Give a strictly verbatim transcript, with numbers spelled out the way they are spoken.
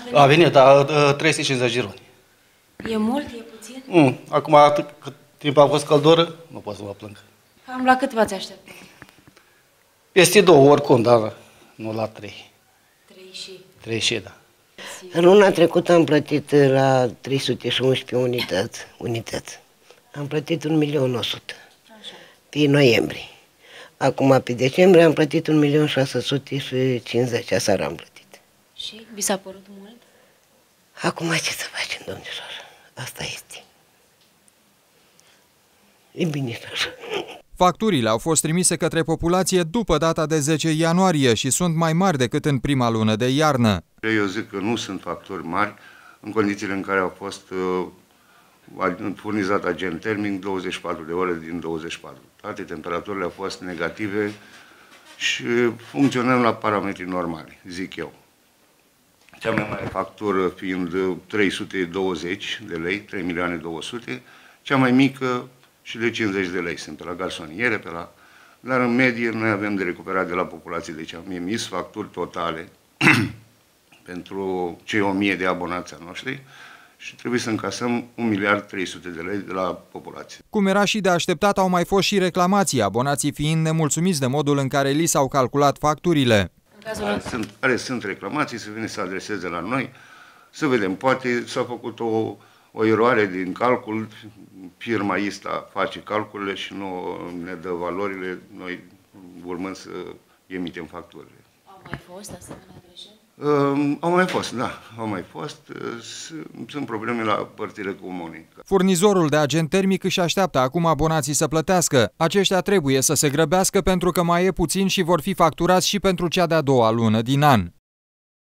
A venit, dar trei sute cincizeci de roni. E mult, e puțin? Mm, acum, atât cât timp a fost căldură, nu pot să mă plâng. Cam la cât v-ați așteptat? Peste două, oricum, dar nu la trei. Trei și? Trei și, da. În luna trecută am plătit la trei sute unsprezece unități. unități. Am plătit un milion o sută. Pe noiembrie. Acum, pe decembrie, am plătit un milion șase sute cincizeci. Aseară am plătit. Și? Vi s-a părut mult? Acum, ce să facem, domnișoară? Asta este. E bine așa. Facturile au fost trimise către populație după data de zece ianuarie și sunt mai mari decât în prima lună de iarnă. Eu zic că nu sunt facturi mari în condițiile în care au fost uh, furnizat agent termic douăzeci și patru de ore din douăzeci și patru. Toate temperaturile au fost negative și funcționăm la parametri normali, zic eu. Cea mai mare factură fiind trei sute douăzeci de lei, trei milioane două sute, cea mai mică și de cincizeci de lei. Sunt pe la garsoniere, pe la... Dar în medie noi avem de recuperat de la populație, deci am emis facturi totale pentru cei o mie de abonați a noștri și trebuie să încasăm un miliard trei sute de lei de la populație. Cum era și de așteptat, au mai fost și reclamații, abonații fiind nemulțumiți de modul în care li s-au calculat facturile. Care sunt, care sunt reclamații, să vină să adreseze la noi, să vedem, poate s-a făcut o, o eroare din calcul, firma ăsta face calculele și nu ne dă valorile, noi urmând să emitem facturile. Au mai fost asemenea greșeli? Uh, au mai fost, da, au mai fost. Uh, sunt probleme la părțile comune. Furnizorul de agent termic își așteaptă acum abonații să plătească. Aceștia trebuie să se grăbească pentru că mai e puțin și vor fi facturați și pentru cea de-a doua lună din an.